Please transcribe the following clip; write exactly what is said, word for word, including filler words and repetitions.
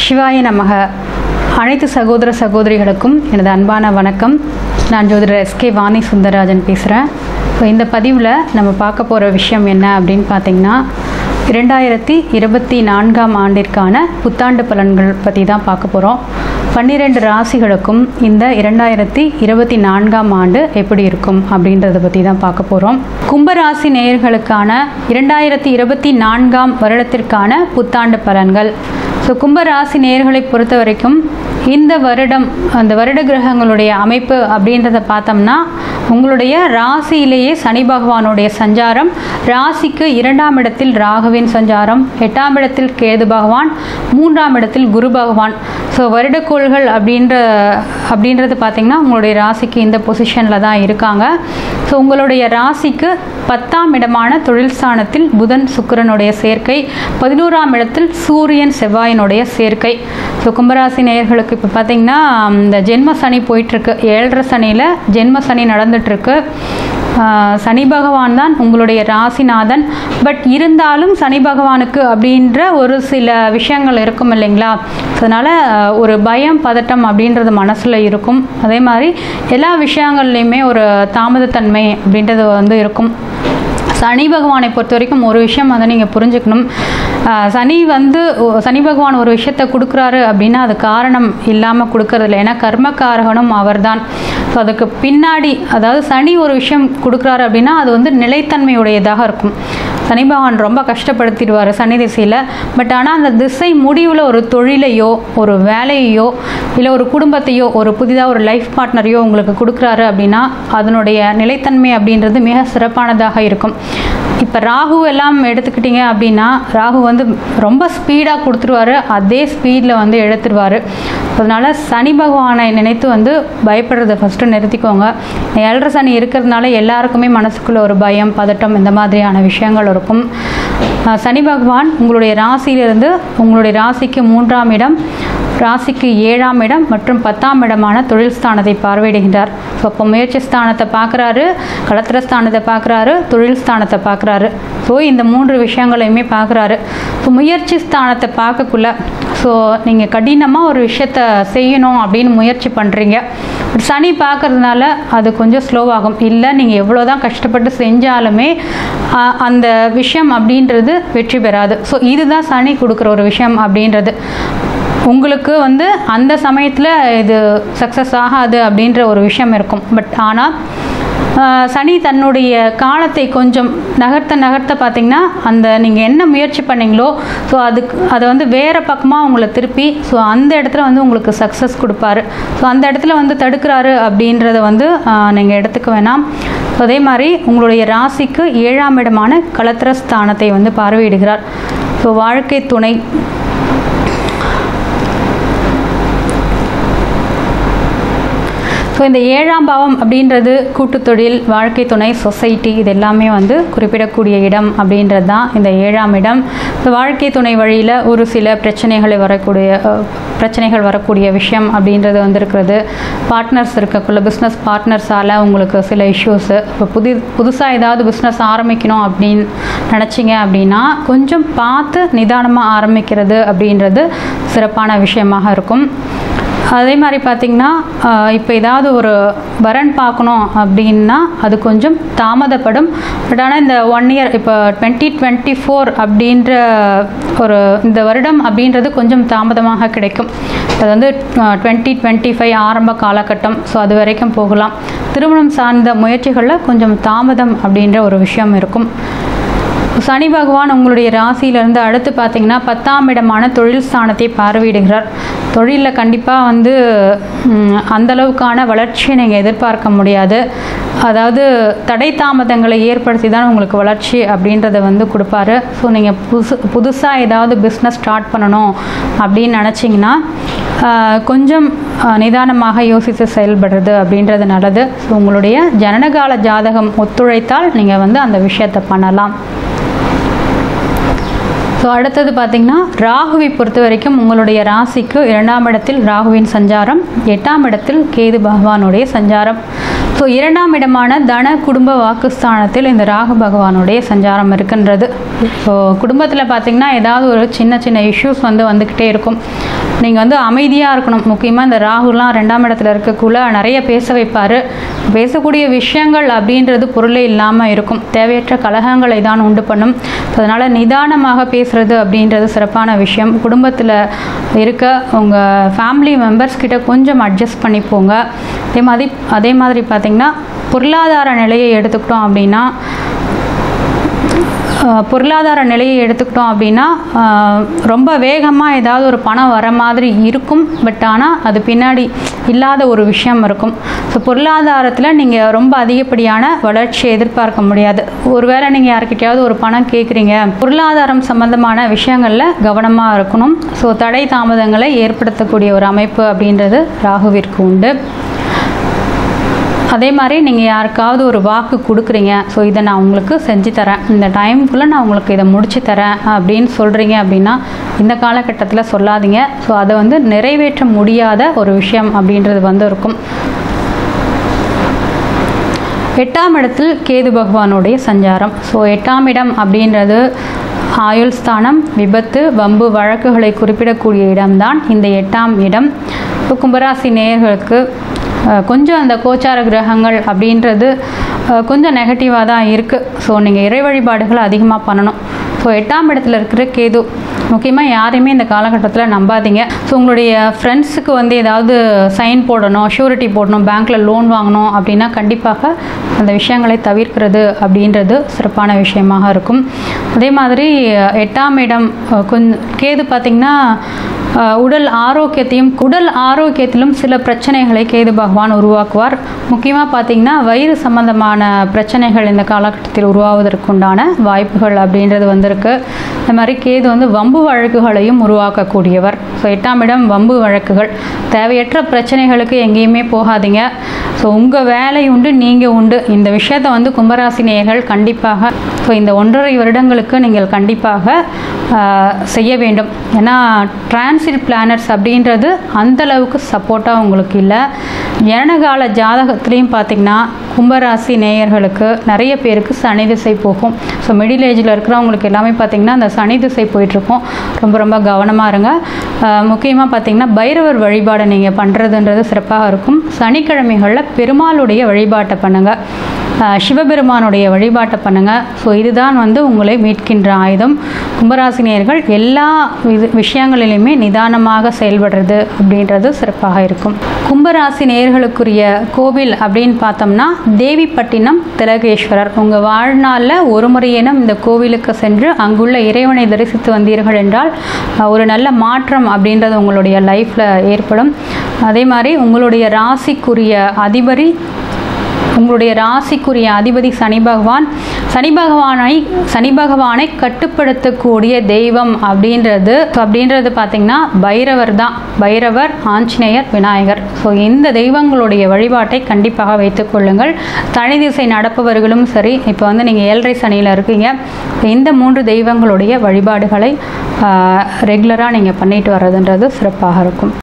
சிவாய நமக. அனைத்து சகோதர சகோதரிகளுக்கும் எனது அன்பான வணக்கம். நான் ஜோதிடர் எஸ்கே வாணி சுந்தரராஜன் பேசுகிறேன். இப்போ இந்த பதிவில் நம்ம பார்க்க போகிற விஷயம் என்ன அப்படின்னு பார்த்திங்கன்னா, இரண்டாயிரத்தி இருபத்தி நான்காம் ஆண்டிற்கான புத்தாண்டு பலன்கள் பற்றி தான் பார்க்க போகிறோம். பன்னிரெண்டு ராசிகளுக்கும் இந்த இரண்டாயிரத்தி இருபத்தி நான்காம் ஆண்டு எப்படி இருக்கும் அப்படின்றத பற்றி தான் பார்க்க போகிறோம். கும்பராசி நேயர்களுக்கான இரண்டாயிரத்தி இருபத்தி நான்காம் வருடத்திற்கான புத்தாண்டு பலன்கள். ஸோ கும்பராசி நேயர்களை பொறுத்த வரைக்கும் இந்த வருடம் அந்த வருட கிரகங்களுடைய அமைப்பு அப்படின்றத பார்த்தோம்னா, உங்களுடைய ராசியிலேயே சனி பகவானுடைய சஞ்சாரம், ராசிக்கு இரண்டாம் இடத்தில் ராகுவின் சஞ்சாரம், எட்டாம் இடத்தில் கேது பகவான், மூன்றாம் இடத்தில் குரு பகவான். ஸோ வருடக்கோள்கள் அப்படின்ற அப்படின்றது பார்த்திங்கன்னா உங்களுடைய ராசிக்கு இந்த பொசிஷனில் தான் இருக்காங்க. ஸோ உங்களுடைய ராசிக்கு பத்தாம் இடமான தொழில் ஸ்தானத்தில் புதன் சுக்கிரனுடைய சேர்க்கை, பதினோராம் இடத்தில் சூரியன் செவ்வாயினுடைய சேர்க்கை. ஸோ கும்பராசி நேயர்களுக்கு இப்போ பார்த்திங்கன்னா இந்த ஜென்ம சனி போயிட்டுருக்கு. ஏழரை சனியில் ஜென்ம சனி நடந்துகிட்ருக்கு. சனி பகவான் தான் உங்களுடைய ராசிநாதன். பட் இருந்தாலும் சனி பகவானுக்கு அப்படின்ற ஒரு சில விஷயங்கள் இருக்கும் இல்லைங்களா? அதனால் ஒரு பயம் பதட்டம் அப்படின்றது மனசில் இருக்கும். அதே மாதிரி எல்லா விஷயங்கள்லையுமே ஒரு தாமதத்தன்மை அப்படின்றது வந்து இருக்கும். சனி பகவானை பொறுத்த வரைக்கும் ஒரு விஷயம் அதை நீங்கள் புரிஞ்சுக்கணும். சனி வந்து சனி பகவான் ஒரு விஷயத்தை கொடுக்குறாரு அப்படின்னா அது காரணம் இல்லாமல் கொடுக்கறதில்ல. ஏன்னா கர்மக்காரகனும் அவர் தான். ஸோ அதுக்கு பின்னாடி, அதாவது சனி ஒரு விஷயம் கொடுக்குறாரு அப்படின்னா அது வந்து நிலைத்தன்மையுடையதாக இருக்கும். சனி பகவான் ரொம்ப கஷ்டப்படுத்திடுவார் சனி திசையில். பட் ஆனால் அந்த திசை முடிவில் ஒரு தொழிலையோ ஒரு வேலையோ இல்லை ஒரு குடும்பத்தையோ ஒரு புதிதாக ஒரு லைஃப் பார்ட்னரையோ உங்களுக்கு கொடுக்குறாரு அப்படின்னா அதனுடைய நிலைத்தன்மை அப்படின்றது மிக சிறப்பானதாக இருக்கும். இப்போ ராகு எல்லாம் எடுத்துக்கிட்டிங்க அப்படின்னா ராகு வந்து ரொம்ப ஸ்பீடாக கொடுத்துருவார், அதே ஸ்பீடில் வந்து எடுத்துருவார். அதனால் சனி பகவானை நினைத்து வந்து பயப்படுறதை ஃபஸ்ட்டு நிறுத்திக்கோங்க. ஏழரை சனி இருக்கிறதுனால எல்லாருக்குமே மனசுக்குள்ளே ஒரு பயம் பதட்டம் இந்த மாதிரியான விஷயங்கள் இருக்கும். சனி பகவான் உங்களுடைய ராசியிலிருந்து உங்களுடைய ராசிக்கு மூன்றாம் இடம், ராசிக்கு ஏழாம் இடம் மற்றும் பத்தாம் இடமான தொழில் ஸ்தானத்தை பார்வையிடுகின்றார். ஸோ அப்போ முயற்சி ஸ்தானத்தை பார்க்குறாரு, களத்திர ஸ்தானத்தை பார்க்குறாரு, தொழில் ஸ்தானத்தை பார்க்குறாரு. ஸோ இந்த மூன்று விஷயங்களையுமே பார்க்குறாரு. ஸோ முயற்சி ஸ்தானத்தை பார்க்கக்குள்ள ஸோ நீங்கள் கடினமாக ஒரு விஷயத்தை செய்யணும் அப்படின்னு முயற்சி பண்ணுறீங்க. சனி பார்க்கறதுனால அது கொஞ்சம் ஸ்லோவாகும். இல்லை நீங்கள் எவ்வளோ தான் கஷ்டப்பட்டு செஞ்சாலுமே அந்த விஷயம் அப்படின்றது வெற்றி பெறாது. ஸோ இதுதான் சனி கொடுக்குற ஒரு விஷயம் அப்படின்றது. உங்களுக்கு வந்து அந்த சமயத்தில் இது சக்ஸஸ் ஆகாது அப்படின்ற ஒரு விஷயம் இருக்கும். பட் ஆனால் சனி தன்னுடைய காலத்தை கொஞ்சம் நகர்த்த நகர்த்த பார்த்திங்கன்னா அந்த நீங்கள் என்ன முயற்சி பண்ணிங்களோ ஸோ அதுக்கு அதை வந்து வேறு பக்கமாக உங்களை திருப்பி ஸோ அந்த இடத்துல வந்து உங்களுக்கு சக்ஸஸ் கொடுப்பாரு. ஸோ அந்த இடத்துல வந்து தடுக்கிறாரு அப்படின்றத வந்து நீங்கள் எடுத்துக்க வேணாம். அதே மாதிரி உங்களுடைய ராசிக்கு ஏழாம் இடமான களத்திர ஸ்தானத்தை வந்து பார்வையிடுகிறார். ஸோ வாழ்க்கை துணை, ஸோ இந்த ஏழாம் பாவம் அப்படின்றது கூட்டு தொழில், வாழ்க்கை துணை, சொசைட்டி இது எல்லாமே வந்து குறிப்பிடக்கூடிய இடம் அப்படின்றது தான் இந்த ஏழாம் இடம். ஸோ வாழ்க்கை துணை வழியில் ஒரு சில பிரச்சனைகளை வரக்கூடிய பிரச்சனைகள் வரக்கூடிய விஷயம் அப்படின்றது வந்துருக்கிறது. பார்ட்னர்ஸ் இருக்கக்குள்ள பிஸ்னஸ் பார்ட்னர்ஸால் உங்களுக்கு சில இஷ்யூஸு. இப்போ புதி புதுசாக ஏதாவது பிஸ்னஸ் ஆரம்பிக்கணும் அப்படின்னு நினச்சிங்க அப்படின்னா கொஞ்சம் பார்த்து நிதானமாக ஆரம்பிக்கிறது அப்படின்றது சிறப்பான விஷயமாக இருக்கும். அதே மாதிரி பார்த்திங்கன்னா இப்போ ஏதாவது ஒரு வரன் பார்க்கணும் அப்படின்னா அது கொஞ்சம் தாமதப்படும். பட் ஆனால் இந்த ஒன் இயர் இப்போ டுவெண்ட்டி டுவெண்ட்டி ஃபோர் அப்படின்ற ஒரு இந்த வருடம் அப்படின்றது கொஞ்சம் தாமதமாக கிடைக்கும். அது வந்து டுவெண்ட்டி டுவெண்ட்டி ஃபைவ் ஆரம்ப காலகட்டம். ஸோ அது வரைக்கும் போகலாம். திருமணம் சார்ந்த முயற்சிகளில் கொஞ்சம் தாமதம் அப்படின்ற ஒரு விஷயம் இருக்கும். சனி பகவான் உங்களுடைய ராசியிலேருந்து அடுத்து பார்த்திங்கன்னா பத்தாம் இடமான தொழில் ஸ்தானத்தை பார்வையிடுகிறார். தொழிலில் கண்டிப்பாக வந்து அந்தளவுக்கான வளர்ச்சியை நீங்கள் எதிர்பார்க்க முடியாது. அதாவது தடை தாமதங்களை ஏற்படுத்தி தான் உங்களுக்கு வளர்ச்சி அப்படின்றத வந்து கொடுப்பாரு. ஸோ நீங்கள் புதுசு புதுசாக ஏதாவது பிஸ்னஸ் ஸ்டார்ட் பண்ணணும் அப்படின்னு நினச்சிங்கன்னா கொஞ்சம் நிதானமாக யோசித்து செயல்படுறது அப்படின்றது நல்லது. ஸோ உங்களுடைய ஜனனகால ஜாதகம் ஒத்துழைத்தால் நீங்கள் வந்து அந்த விஷயத்தை பண்ணலாம். ஸோ அடுத்தது பார்த்திங்கன்னா ராகுவை பொறுத்த வரைக்கும் உங்களுடைய ராசிக்கு இரண்டாம் இடத்தில் ராகுவின் சஞ்சாரம், எட்டாம் இடத்தில் கேது பகவானுடைய சஞ்சாரம். ஸோ இரண்டாம் இடமான தன குடும்ப வாக்குஸ்தானத்தில் இந்த ராகு பகவானுடைய சஞ்சாரம் இருக்கின்றது. ஸோ குடும்பத்தில் பார்த்திங்கன்னா ஏதாவது ஒரு சின்ன சின்ன இஷ்யூஸ் வந்து வந்துக்கிட்டே இருக்கும். நீங்கள் வந்து அமைதியாக இருக்கணும். முக்கியமாக இந்த ராகுலாம் ரெண்டாம் இடத்துல இருக்கக்குள்ள நிறைய பேச வைப்பார். பேசக்கூடிய விஷயங்கள் அப்படின்றது பொருளே இல்லாமல் இருக்கும். தேவையற்ற கலகங்களை தான் உண்டு பண்ணும். அதனால் நிதானமாக பேசுகிறது அப்படின்றது சிறப்பான விஷயம். குடும்பத்தில் இருக்க உங்கள் ஃபேமிலி மெம்பர்ஸ் கிட்ட கொஞ்சம் அட்ஜஸ்ட் பண்ணிப்போங்க. அதே மாதிரி அதே மாதிரி பார்த்திங்கன்னா பொருளாதார நிலையை எடுத்துக்கிட்டோம் அப்படின்னா பொருளாதார நிலையை எடுத்துக்கிட்டோம் அப்படின்னா ரொம்ப வேகமாக ஏதாவது ஒரு பணம் வர மாதிரி இருக்கும். பட் ஆனால் அது பின்னாடி இல்லாத ஒரு விஷயம் இருக்கும். ஸோ பொருளாதாரத்தில் நீங்கள் ரொம்ப அதிகப்படியான வளர்ச்சியை எதிர்பார்க்க முடியாது. ஒருவேளை நீங்கள் யார்கிட்டையாவது ஒரு பணம் கேட்குறீங்க, பொருளாதாரம் சம்பந்தமான விஷயங்களில் கவனமாக இருக்கணும். ஸோ தடை தாமதங்களை ஏற்படுத்தக்கூடிய ஒரு அமைப்பு அப்படின்றது ராகுவிற்கு உண்டு. அதே மாதிரி நீங்கள் யாருக்காவது ஒரு வாக்கு கொடுக்குறீங்க, ஸோ இதை நான் உங்களுக்கு செஞ்சு தரேன், இந்த டைமுக்குள்ளே நான் உங்களுக்கு இதை முடிச்சு தரேன் அப்படின்னு சொல்கிறீங்க அப்படின்னா இந்த காலகட்டத்தில் சொல்லாதீங்க. ஸோ அதை வந்து நிறைவேற்ற முடியாத ஒரு விஷயம் அப்படின்றது வந்து இருக்கும். எட்டாம் இடத்தில் கேது பகவானுடைய சஞ்சாரம். ஸோ எட்டாம் இடம் அப்படின்றது ஆயுள் ஸ்தானம், விபத்து, வம்பு, வழக்குகளை குறிப்பிடக்கூடிய இடம்தான் இந்த எட்டாம் இடம். இப்போ கும்பராசி நேயர்களுக்கு கொஞ்சம் அந்த கோச்சார கிரகங்கள் அப்படின்றது கொஞ்சம் நெகட்டிவாக தான் இருக்குது. ஸோ நீங்கள் இறை வழிபாடுகளை அதிகமாக பண்ணணும். ஸோ எட்டாம் இடத்துல இருக்கிற கேது முக்கியமாக யாரையுமே இந்த காலகட்டத்தில் நம்பாதீங்க. ஸோ உங்களுடைய ஃப்ரெண்ட்ஸுக்கு வந்து ஏதாவது சைன் போடணும், ஷூரிட்டி போடணும், பேங்க்கில் லோன் வாங்கணும் அப்படின்னா கண்டிப்பாக அந்த விஷயங்களை தவிர்க்கிறது அப்படின்றது சிறப்பான விஷயமாக இருக்கும். அதே மாதிரி எட்டாம் இடம் கொஞ்சம் கேது பார்த்திங்கன்னா உடல் ஆரோக்கியத்தையும் உடல் ஆரோக்கியத்திலும் சில பிரச்சனைகளை கேது பகவான் உருவாக்குவார். முக்கியமாக பார்த்திங்கன்னா வயிறு சம்பந்தமான பிரச்சனைகள் இந்த காலகட்டத்தில் உருவாவதற்குண்டான வாய்ப்புகள் அப்படின்றது வந்திருக்கு. இந்த மாதிரி கேது வந்து வம்பு வழக்குகளையும் உருவாக்கக்கூடியவர். ஸோ எட்டாம் இடம் வம்பு வழக்குகள், தேவையற்ற பிரச்சனைகளுக்கு எங்கேயுமே போகாதீங்க. ஸோ உங்கள் வேலை உண்டு, நீங்கள் உண்டு. இந்த விஷயத்தை வந்து கும்பராசி நேயர்கள் கண்டிப்பாக ஸோ இந்த ஒன்றரை வருடங்களுக்கு நீங்கள் கண்டிப்பாக செய்ய வேண்டும். ஏன்னா டிரான்சிட் பிளானட்ஸ் அப்படின்றது அந்தளவுக்கு சப்போர்ட்டாக உங்களுக்கு இல்லை. ஜனனகால ஜாதகத்துலேயும் பார்த்திங்கன்னா கும்பராசி நேயர்களுக்கு நிறைய பேருக்கு சனி திசை போகும். ஸோ மிடில் ஏஜில் இருக்கிறவங்களுக்கு எல்லாமே பார்த்திங்கன்னா அந்த சனி திசை போயிட்டுருக்கும். ரொம்ப ரொம்ப கவனமாக இருங்க. முக்கியமாக பார்த்திங்கன்னா பைரவர் வழிபாடை நீங்கள் பண்ணுறதுன்றது சிறப்பாக இருக்கும். சனிக்கிழமைகளில் பெருமாளுடைய வழிபாட்டை பண்ணுங்கள், சிவபெருமானுடைய வழிபாட்டை பண்ணுங்கள். ஸோ இதுதான் வந்து உங்களை மீட்கின்ற ஆயுதம். கும்பராசினியர்கள் எல்லா இது விஷயங்களிலுமே நிதானமாக செயல்படுறது அப்படின்றது சிறப்பாக இருக்கும். கும்பராசி நேயர்களுக்குரிய கோவில் அப்படின்னு பார்த்தோம்னா தேவிப்பட்டினம் திலகேஸ்வரர். உங்கள் வாழ்நாளில் ஒரு முறையேனும் இந்த கோவிலுக்கு சென்று அங்குள்ள இறைவனை தரிசித்து வந்தீர்கள் என்றால் ஒரு நல்ல மாற்றம் அப்படின்றது உங்களுடைய லைஃப்பில் ஏற்படும். அதே மாதிரி உங்களுடைய ராசிக்குரிய அதிபதி உங்களுடைய ராசிக்குரிய அதிபதி சனி பகவான். சனி பகவானை சனி பகவானை கட்டுப்படுத்தக்கூடிய தெய்வம் அப்படின்றது அப்படின்றது பார்த்திங்கன்னா பைரவர் தான். பைரவர், ஆஞ்சநேயர், விநாயகர். ஸோ இந்த தெய்வங்களுடைய வழிபாட்டை கண்டிப்பாக வைத்துக்கொள்ளுங்கள். தனி திசை நடப்பவர்களும் சரி, இப்போ வந்து நீங்கள் ஏழரை சனியில் இருக்கீங்க, இந்த மூன்று தெய்வங்களுடைய வழிபாடுகளை ரெகுலராக நீங்கள் பண்ணிட்டு வர்றதுன்றது சிறப்பாக இருக்கும்.